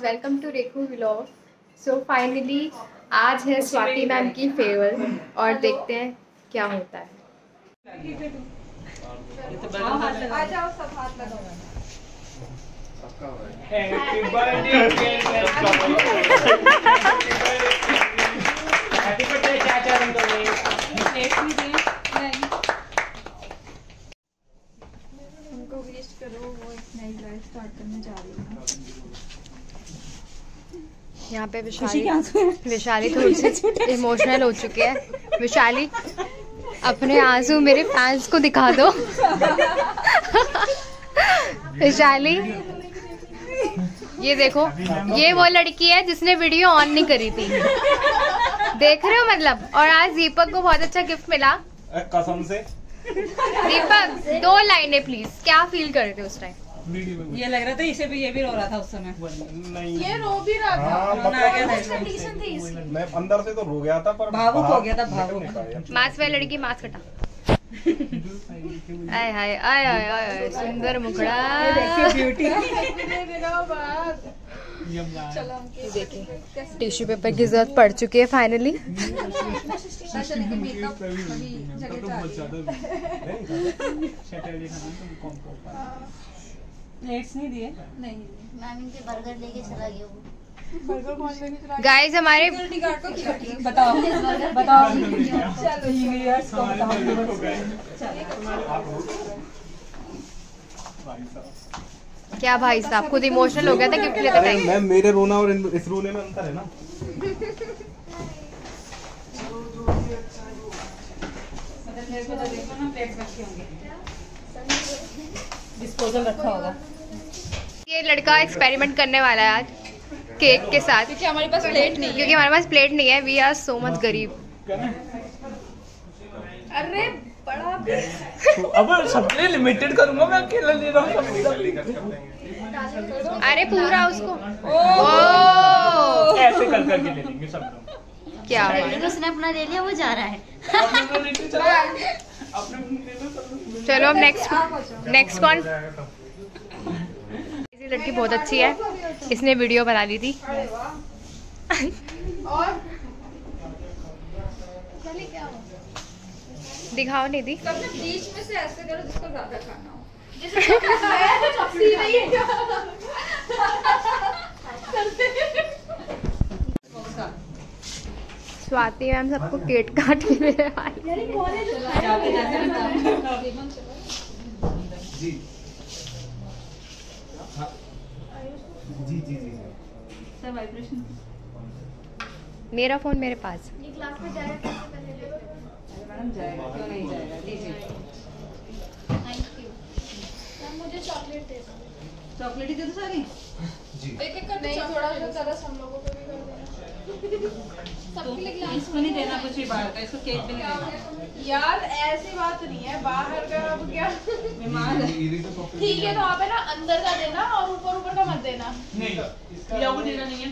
Welcome to Rekhu vlog. So finally आज है Swati ma'am की फेयरवेल और देखते हैं क्या होता है। आ जाओ, सब हाथ लगाओ। हैप्पी बर्थडे चाचा उनको विश करो, वो एक नई लाइफ स्टार्ट करने जा रही है। यहाँ पे विशाली थोड़ी सी इमोशनल हो चुकी है। विशाली अपने आंसू मेरे फैंस को दिखा दो। विशाली ये देखो, ये वो लड़की है जिसने वीडियो ऑन नहीं करी थी, देख रहे हो मतलब। और आज दीपक को बहुत अच्छा गिफ्ट मिला कसम से। दीपक 2 लाइनें प्लीज, क्या फील कर रहे थे उस टाइम? ये लग रहा था इसे भी, ये भी रो रहा था उस समय। नहीं, ये रो भी रहा था। रोना आ गया था, मैं अंदर से तो रो गया था पर भावुक हो गया था, भावुक। मास्क वाली लड़की मास्क हटा। आय हाय आय आय आय सुंदर मुखड़ा। ब्यूटी। देखिए टिश्यू पेपर की जरूरत पड़ चुकी है फाइनली। प्लेट्स नहीं दिए। नहीं, मैम इनके बर्गर लेके चला गया वो। बर्गर कौन लेके चला? गाइस हमारे सिक्योरिटी गार्ड को क्या किया? बताओ बताओ। क्या भाई साहब खुद इमोशनल हो गया था गिफ्ट लेते टाइम। मैं मेरे रोना और इस रोने में अंतर है ना। डिस्पोजल रखा होगा। ये लड़का एक्सपेरिमेंट करने वाला है आज केक के साथ, क्योंकि हमारे पास प्लेट नहीं है। क्योंकि हमारे पास प्लेट नहीं है। वी आर सो मच गरीब। अरे बड़ा भी। अब सबने लिमिटेड करूंगा, मैं अकेला ले रहा हूँ। अरे पूरा उसको ऐसे कर करके ले लेंगे सब लोग। क्या उसने अपना ले लिया, वो जा रहा है। चलो अब नेक्स्ट कौन? ये लड़की बहुत अच्छी है, इसने वीडियो बना ली थी। और दिखाओ नहीं दी। सबने बीच में से ऐसे करो जिसको ज्यादा खाना हो। मैं तो चपसी नहीं है। स्वाति मैम सबको केक काट के देने वाली। जी जी जी जी सर वाइब्रेशन। मेरा फोन मेरे पास। मैडम जाएगा, क्यों नहीं जाएगा? दीजिए मुझे चॉकलेट दे दो। चॉकलेट ही दे दो सारी। एक-एक कर नहीं, थोड़ा सा ज्यादा हम लोगों को भी कर देना। सबके लिए गिलास। इसको नहीं देना कुछ भी बाहर का, इसको केक भी नहीं देना। यार ऐसी बात नहीं है, बाहर का अब क्या। बीमार है। ठीक है तो आप है ना अंदर का देना और ऊपर का मत देना। नहीं, या वो देना नहीं है।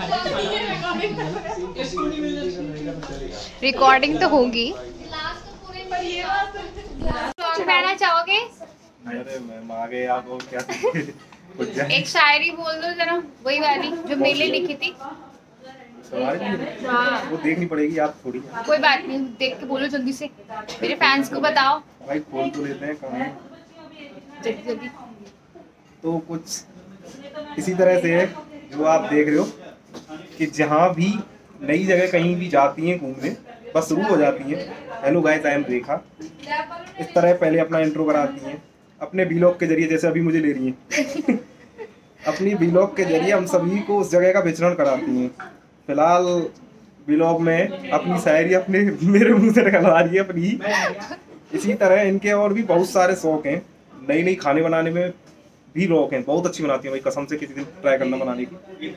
रिकॉर्डिंग तो होगी। पर ये बात सॉन्ग गाना चाहोगे? अरे मैम आ गए आप, और क्या कुछ जाए। एक शायरी बोल दो जरा, वही वाली जो मेरे लिए लिखी थी। सवाल नहीं, हाँ वो देखनी पड़ेगी, आप थोड़ी कोई बात नहीं, देख के बोलो जल्दी से, मेरे फैंस को बताओ भाई। खोल तो लेते हैं कहानी। जल्दी जल्दी। तो कुछ इसी तरह से है जो आप देख रहे हो कि जहाँ भी नई जगह कहीं भी जाती हैं घूमने, बस शुरू हो जाती हैं hello guys I am Rekha, इस तरह पहले अपना इंट्रो कराती हैं अपने व्लॉग के जरिए, जैसे अभी मुझे ले रही हैं। अपनी व्लॉग के जरिए हम सभी को उस जगह का विचरण कराती हैं। फिलहाल व्लॉग में अपनी शायरी अपने मेरे मुंह से निकलवा रही है अपनी। इसी तरह इनके और भी बहुत सारे शौक हैं, नई नई खाने बनाने में भी शौक हैं, बहुत अच्छी बनाती है भाई, कसम से किसी दिन ट्राई करना बनाने की।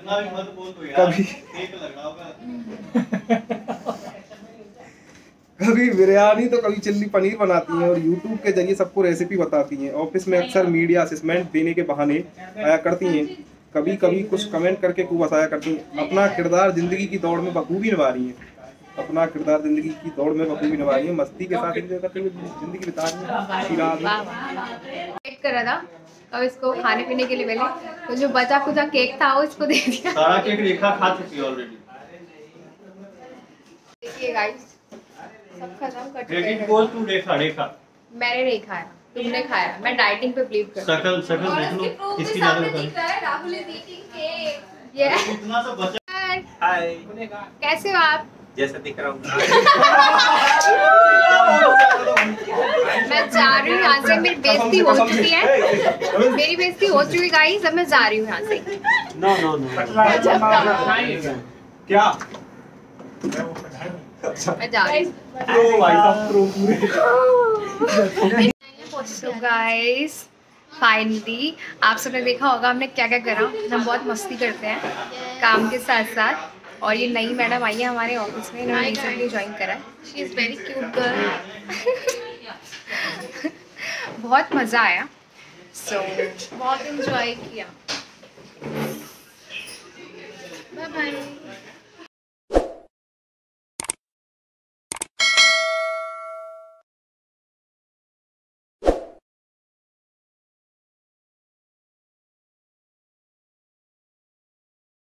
कभी बिरयानी तो कभी चिल्ली पनीर बनाती हैं और यूट्यूब के जरिए सबको रेसिपी बताती हैं। ऑफिस में अक्सर मीडिया असेसमेंट देने के बहाने आया करती हैं, कभी कभी कुछ कमेंट करके खूब हंसाया करती हैं। अपना किरदार जिंदगी की दौड़ में बखूबी निभा रही हैं, अपना किरदार जिंदगी की दौड़ में बखूबी निभा रही हैं, मस्ती के साथ जिंदगी बिता रही हैं। वेट कर रहा था अब इसको खाने पीने के लिए मिले, तो जो बचा कुचा केक था वो इसको दे दिया। सारा केक रेखा खा चुकी है ऑलरेडी। देखिए गाइस, सब खत्म कर चुके क्रेडिट हैं। गोज टू रेखा। रेखा मैंने नहीं खाया, तुमने खाया। मैं डाइटिंग पे बिलीव करती हूँ। शकल शकल देख लो किसकी ज्यादा बता है। Rahul is eating cake. ये इतना सब बचा। हाय, कैसे हो आप? जैसा दिख रहा हूँ। मैं जा रही हूँ यहाँ से, मेरी बेइज्जती हो चुकी है। मेरी बेइज्जती हो चुकी है गाइस, अब मैं जा रही हूँ यहाँ से। नो नो नो क्या? मैं जा रही हूँ। प्रो भाई साहब, प्रो पूरे। So guys, फाइनली आप सबने देखा होगा हमने क्या क्या करा। हम बहुत मस्ती करते हैं काम के साथ साथ। और ये नई मैडम आई है हमारे ऑफिस में, इन्होंने रिसेंटली ज्वाइन करा है। She is very cute girl. बहुत मज़ा आया। बहुत इंजॉय किया।